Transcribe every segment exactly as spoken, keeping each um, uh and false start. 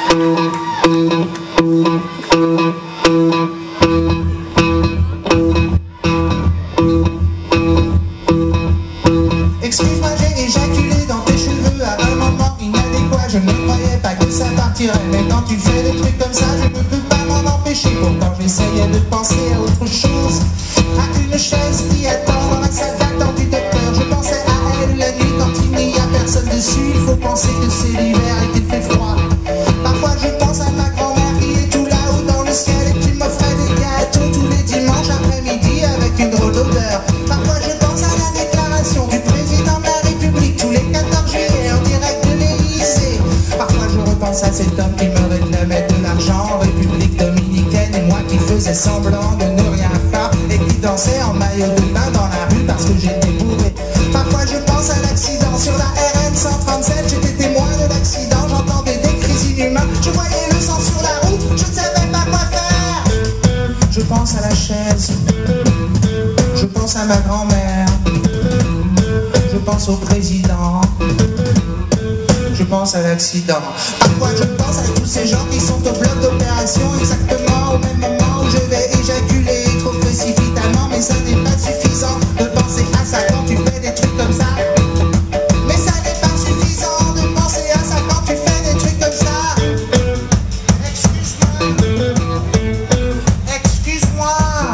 Excuse-moi, j'ai éjaculé dans tes cheveux à un moment inadéquat. Je ne croyais pas que ça partirait, mais quand tu fais des trucs comme ça, je ne peux pas m'en empêcher. Pourtant j'essayais de penser à autre chose, à une chaise qui attend dans la salle d'attente du docteur. Je pensais à elle la nuit quand il n'y a personne dessus. Il faut penser que c'est l'hiver et qu'il fait froid. Parfois je pense à ma grand-mère qui est tout là-haut dans le ciel et qui m'offrait des gâteaux tous les dimanches après-midi avec une drôle d'odeur. Parfois je pense à la déclaration du président de la République tous les quatorze juillet en direct de l'Élysée. Parfois je repense à cet homme qui me réclamait de l'argent en République dominicaine et moi qui faisais semblant de ne rien faire et qui dansait en maillot de bain dans la rue parce que j'étais bourré. Parfois je pense à l'accident sur la R N cent trente-sept, j'étais témoin de l'accident, j'entendais des cris inhumains, je voyais le sang sur la route, je ne savais pas quoi faire. Je pense à la chaise, je pense à ma grand-mère, je pense au président, je pense à l'accident. Parfois je pense à tous ces gens qui sont au bloc d'opération exactement au même moment où je vais éjaculer trop précipitamment. Mais ça n'est pas suffisant de penser à ça quand tu fais des trucs comme ça. Mais ça n'est pas suffisant de penser à ça quand tu fais des trucs comme ça. Excuse-moi, excuse-moi,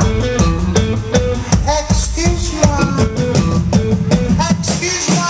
excuse-moi, excuse-moi.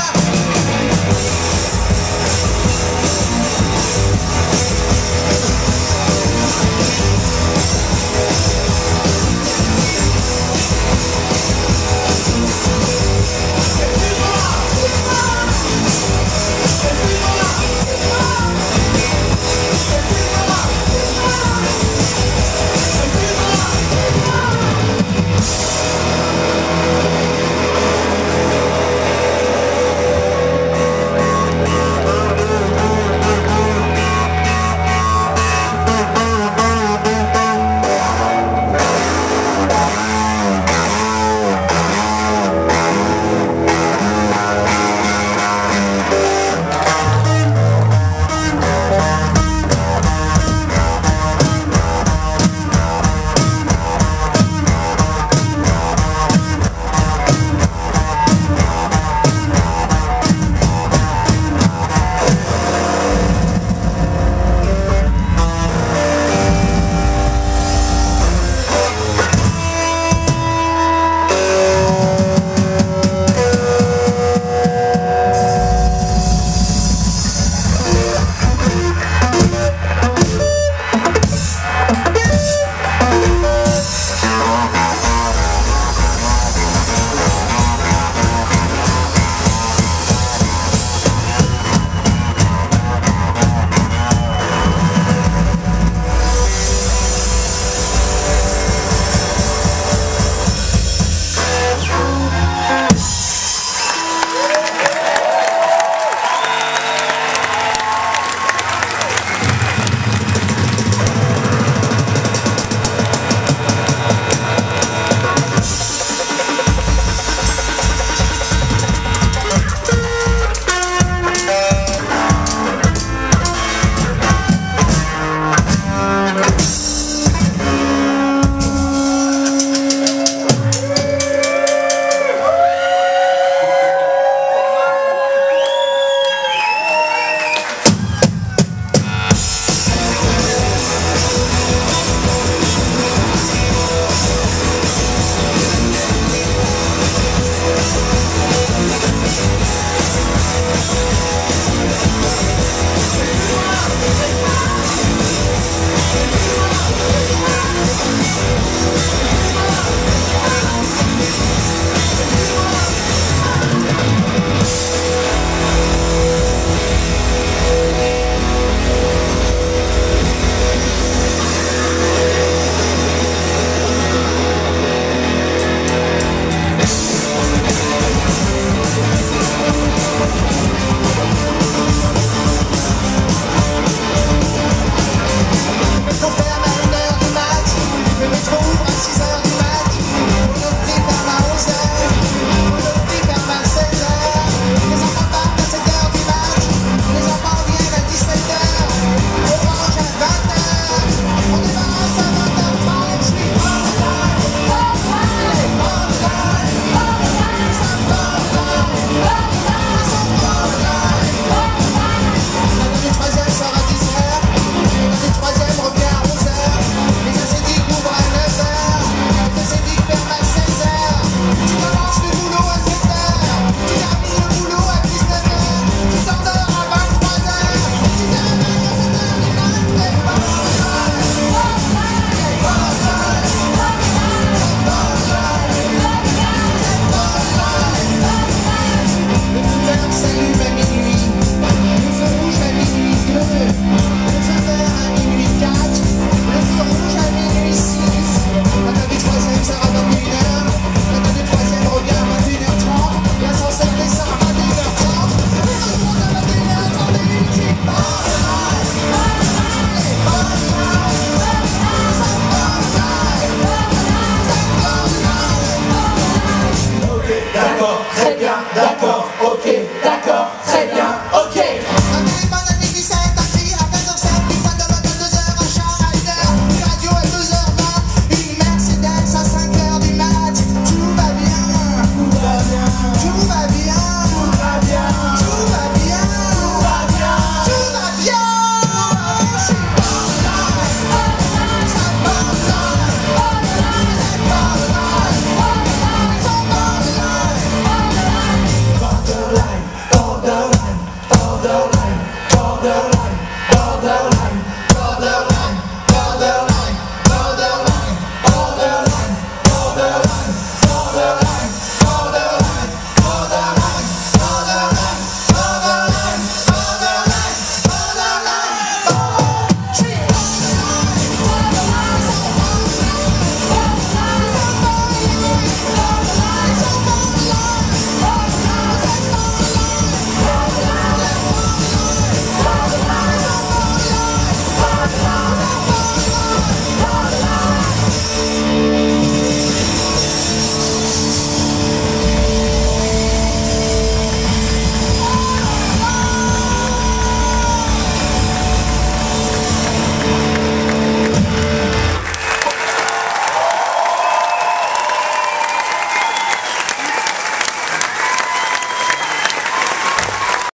leur